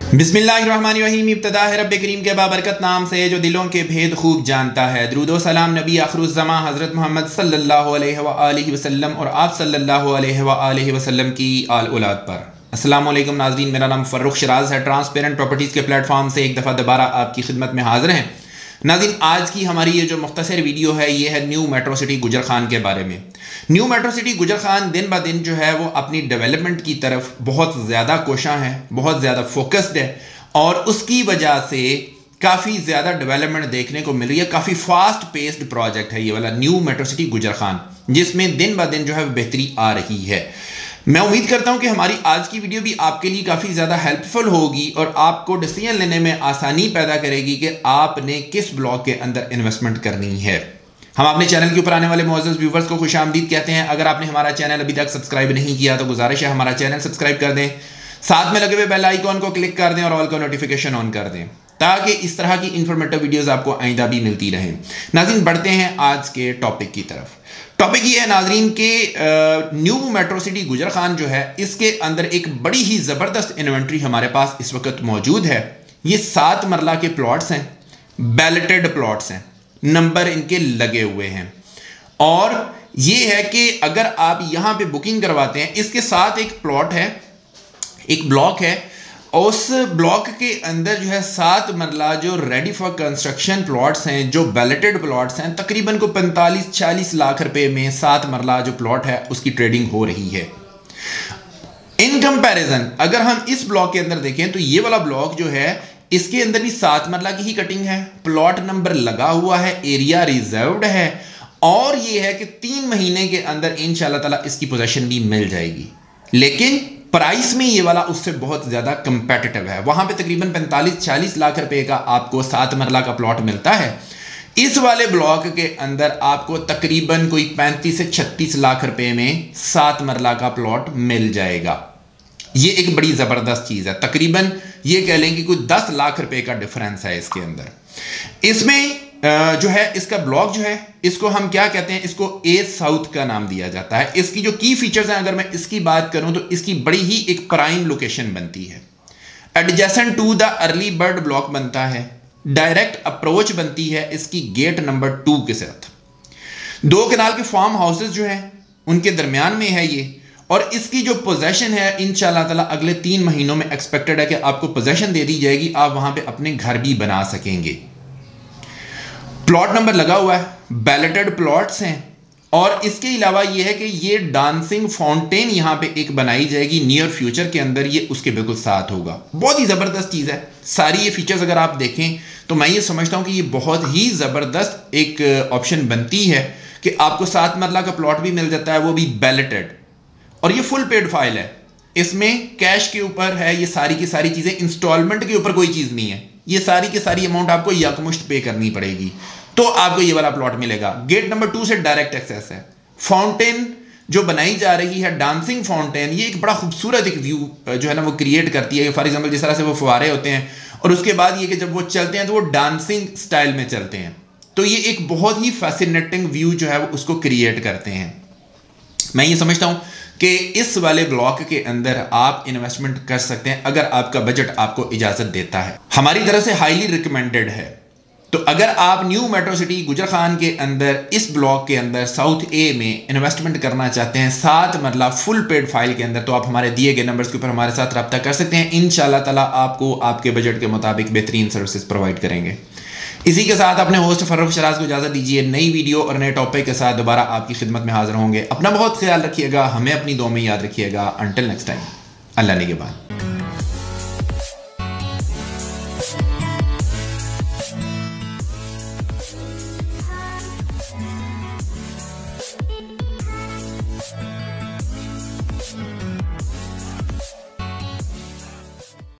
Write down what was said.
बिस्मिल्लाहिर्रहमानिर्रहीम। इब्तिदा है रब्बे करीम के बाबरकत नाम से जो दिलों के भेद खूब जानता है। दुरूद व सलाम नबी आखिरुज़्ज़मा हज़रत मोहम्मद सल्लल्लाहु अलैहि वसल्लम और आप सल्लल्लाहु अलैहि वसल्लम की आल औलाद पर। अस्सलामु अलैकुम नाज़रीन, मेरा नाम फ़र्रुख शराज है। ट्रांसपेरेंट प्रॉपर्टीज़ के प्लेटफॉर्म से एक दफ़ा दोबारा आपकी खिदमत में हाज़िर हैं। नाज़रीन, आज की हमारी ये जो मुख्तसर वीडियो है ये है न्यू मेट्रो सिटी गुजर खान के बारे में। न्यू मेट्रो सिटी गुजर खान दिन ब दिन जो है वो अपनी डेवलपमेंट की तरफ बहुत ज़्यादा कोशां है, बहुत ज़्यादा फोकस्ड है और उसकी वजह से काफ़ी ज़्यादा डेवलपमेंट देखने को मिल रही है। काफ़ी फास्ट पेस्ड प्रोजेक्ट है ये वाला न्यू मेट्रो सिटी गुजर खान, जिसमें दिन ब दिन जो है बेहतरी आ रही है। मैं उम्मीद करता हूं कि हमारी आज की वीडियो भी आपके लिए काफ़ी ज़्यादा हेल्पफुल होगी और आपको डिसीजन लेने में आसानी पैदा करेगी कि आपने किस ब्लॉक के अंदर इन्वेस्टमेंट करनी है। हम अपने चैनल के ऊपर आने वाले मौजूद व्यूवर्स को खुशामदीद कहते हैं। अगर आपने हमारा चैनल अभी तक सब्सक्राइब नहीं किया तो गुजारिश है हमारा चैनल सब्सक्राइब कर दें, साथ में लगे हुए बेल आइकॉन को क्लिक कर दें और ऑल का नोटिफिकेशन ऑन कर दें ताकि इस तरह की इंफॉर्मेटिव वीडियोस आपको आइंदा भी मिलती रहे। नाज़रीन, बढ़ते हैं आज के टॉपिक की तरफ। टॉपिक ये है नाज़रीन के न्यू मेट्रो सिटी गुजर खान जो है इसके अंदर एक बड़ी ही ज़बरदस्त इन्वेंट्री हमारे पास इस वक्त मौजूद है। ये 7 मरला के प्लॉट्स हैं, बैलेटेड प्लॉट्स हैं, नंबर इनके लगे हुए हैं और ये है कि अगर आप यहाँ पे बुकिंग करवाते हैं, इसके साथ एक प्लॉट है, एक ब्लॉक है, उस ब्लॉक के अंदर जो है 7 मरला जो रेडी फॉर कंस्ट्रक्शन प्लॉट्स हैं, जो बैलेटेड प्लॉट्स हैं, तकरीबन को 45-40 लाख रुपए में 7 मरला जो प्लॉट है उसकी ट्रेडिंग हो रही है। इन कंपैरिजन अगर हम इस ब्लॉक के अंदर देखें तो ये वाला ब्लॉक जो है इसके अंदर भी 7 मरला की ही कटिंग है, प्लॉट नंबर लगा हुआ है, एरिया रिजर्व्ड है और ये है कि 3 महीने के अंदर इंशाल्लाह ताला इसकी पोजीशन भी मिल जाएगी। लेकिन प्राइस में ये वाला उससे बहुत ज़्यादा कंपेटिटिव है। वहाँ पे तकरीबन 45-40 लाख रुपए का आपको 7 मरला का प्लॉट मिलता है। इस वाले ब्लॉक के अंदर आपको तकरीबन कोई 35 से 36 लाख रुपए में 7 मरला का प्लॉट मिल जाएगा। ये एक बड़ी ज़बरदस्त चीज़ है। तकरीबन ये कह लें कि कोई 10 लाख रुपए का डिफरेंस है इसके अंदर। इसमें जो है इसका ब्लॉक जो है इसको हम क्या कहते हैं, इसको ए साउथ का नाम दिया जाता है। इसकी जो की फीचर्स हैं अगर मैं इसकी बात करूं तो इसकी बड़ी ही एक प्राइम लोकेशन बनती है, adjacent to the early bird block बनता है, डायरेक्ट अप्रोच बनती है इसकी गेट नंबर 2 के साथ। 2 कनाल के फार्म हाउसेस जो हैं उनके दरमियान में है ये और इसकी जो पोजेशन है इंशाल्लाह ताला अगले 3 महीनों में एक्सपेक्टेड है कि आपको पोजेशन दे दी जाएगी, आप वहां पे अपने घर भी बना सकेंगे। प्लॉट नंबर लगा हुआ है, बैलेटेड प्लॉट्स हैं और इसके अलावा ये है कि ये डांसिंग फाउंटेन यहाँ पे एक बनाई जाएगी नियर फ्यूचर के अंदर, ये उसके बिल्कुल साथ होगा। बहुत ही ज़बरदस्त चीज़ है। सारी ये फीचर्स अगर आप देखें तो मैं ये समझता हूँ कि ये बहुत ही ज़बरदस्त एक ऑप्शन बनती है कि आपको 7 मरला का प्लॉट भी मिल जाता है, वो भी बैलेटेड, और ये फुल पेड फाइल है। इसमें कैश के ऊपर है ये सारी की सारी चीज़ें, इंस्टॉलमेंट के ऊपर कोई चीज़ नहीं है। ये सारी की सारी अमाउंट आपको यकमुश्त पे करनी पड़ेगी तो आपको ये वाला प्लॉट मिलेगा। गेट नंबर 2 से डायरेक्ट एक्सेस है। फाउंटेन जो बनाई जा रही है, डांसिंग फाउंटेन, ये एक बड़ा खूबसूरत एक व्यू जो है ना वो क्रिएट करती है। फॉर एग्जांपल जिस तरह से वो फुवारे होते हैं और उसके बाद ये कि जब वो चलते हैं तो वो डांसिंग स्टाइल में चलते हैं, तो ये एक बहुत ही फैसिनेटिंग व्यू जो है वो उसको क्रिएट करते हैं। मैं ये समझता हूँ कि इस वाले ब्लॉक के अंदर आप इन्वेस्टमेंट कर सकते हैं अगर आपका बजट आपको इजाज़त देता है। हमारी तरफ से हाईली रिकमेंडेड है। तो अगर आप न्यू मेट्रो सिटी गुजर खान के अंदर इस ब्लॉक के अंदर साउथ ए में इन्वेस्टमेंट करना चाहते हैं 7 मरला फुल पेड फाइल के अंदर, तो आप हमारे दिए गए नंबर्स के ऊपर हमारे साथ रब्ता कर सकते हैं। इंशाल्लाह ताला आपको आपके बजट के मुताबिक बेहतरीन सर्विसेज प्रोवाइड करेंगे। इसी के साथ अपने होस्ट फ़र्रुख शराज को इजाज़त दीजिए। नई वीडियो और नए टॉपिक के साथ दोबारा आपकी खिदमत में हाजिर होंगे। अपना बहुत ख्याल रखिएगा, हमें अपनी दुआ में याद रखिएगा। अंटिल नेक्स्ट टाइम, अल्लाह निगहबान।